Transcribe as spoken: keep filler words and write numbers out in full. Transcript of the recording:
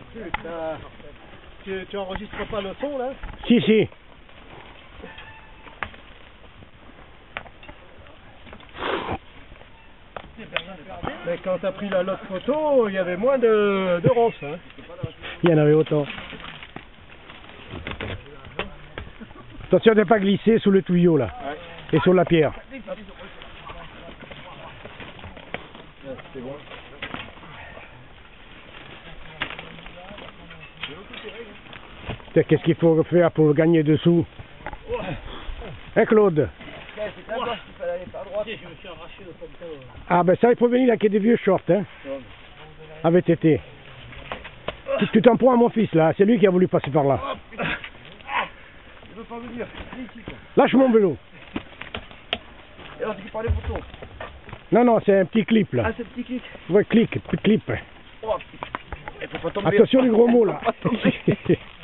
Putain. Tu, tu enregistres pas le son là? Si, si. Mais quand t'as pris la lotte photo, il y avait moins de, de ronces. Hein. Il y en avait autant. Attention de ne pas glisser sous le tuyau là. Ouais. Et sur la pierre. C'est bon. Qu'est-ce qu'il faut faire pour gagner dessous? Hein, Claude? Ah ben ça, il faut venir avec des vieux shorts, hein. Avec Tété. Tu, tu t'en prends à mon fils là, c'est lui qui a voulu passer par là. Il veut pas venir. Lâche mon vélo. Et alors tu parles des photos? Non, non, c'est un petit clip là. Ah, c'est un petit clic? Ouais, clic, petit clip. Oh, il faut pas tomber. Attention les gros mots là.